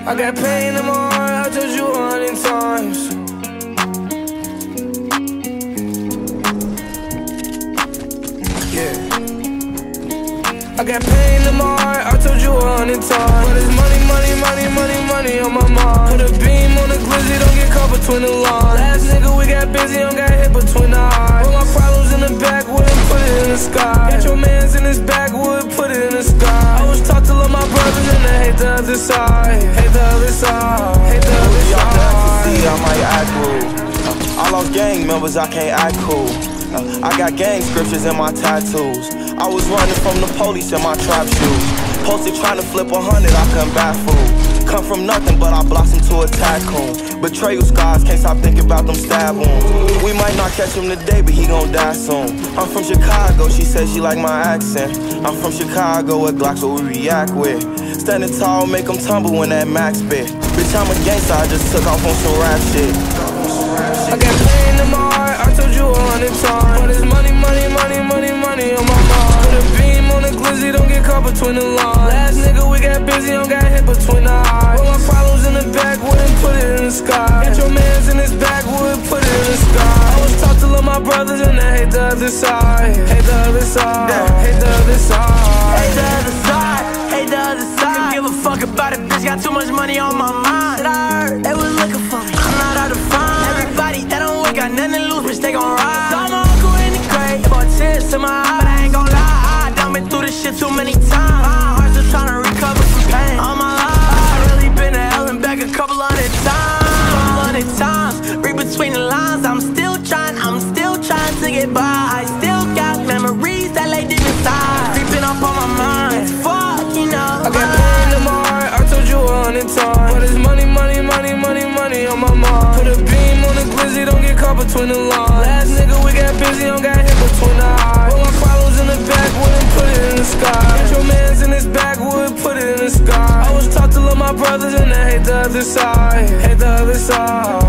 I got pain in my heart, I told you 100 times. Yeah. I got pain in my heart, I told you 100 times. But it's money, money, money, money, money on my mind. Put a beam on the glizzy, don't get caught between the lines. Last nigga, we got busy, don't got hit between the eyes. Put my problems in the backwood and put it in the sky. Got your mans in this backwood, put it in the sky. I was taught to love my brothers and I hate the other side. Hate the other side, hate the other side. I might act rude. I lost gang members, I can't act cool. I got gang scriptures in my tattoos. I was running from the police in my trap shoes. Posted trying to flip 100, I couldn't baffle. Come from nothing, but I blossomed to a tycoon. Betrayal scars, can't stop thinking about them stab wounds. We might not catch him today, but he gon' die soon. I'm from Chicago, she said she like my accent. I'm from Chicago, with Glocks what we react with. Standing tall, make them tumble when that max spit. Bitch, I'm a gangster, I just took off on some rap shit. I got pain in my heart, I told you 100 times. But it's money, money, money, money, money on my mind. Put a beam on the glizzy, don't get caught between the lines. Last nigga, we got busy, don't got hit between the eyes. Put my problems in the backwood and put it in the sky. Got your mans in this backwood, put it in the sky. I was taught to love my brothers and I hate the other side. Hate the other side, hate the other side. Hate the other side, hate the other side. Don't give a fuck about it, bitch, got too much money on my mind. Shit, I heard they was looking for me, I'm not out to find. Everybody that don't work, got nothing to lose, bitch, they gon' ride. Saw my uncle in the grave, bought tears in my eye. But I ain't gon' lie, I done been through this shit too many times. My heart's just tryna recover from pain. All my life, I really been to hell and back a couple hundred times. Read between the lines, I'm still trying to get by. I still got memories that lay deep inside, creeping up on my mind. Fuck, you know. I got pain in my heart, I told you 100 times. But it's money, money, money, money, money on my mind. Put a beam on the glizzy, don't get caught between the lines. Last nigga, we got busy, don't got hit between the eyes. Put my problems in the backwood and put it in the sky. Got your mans in this backwood, put it in the sky. I was taught to love my brothers and I hate the other side. Hate the other side.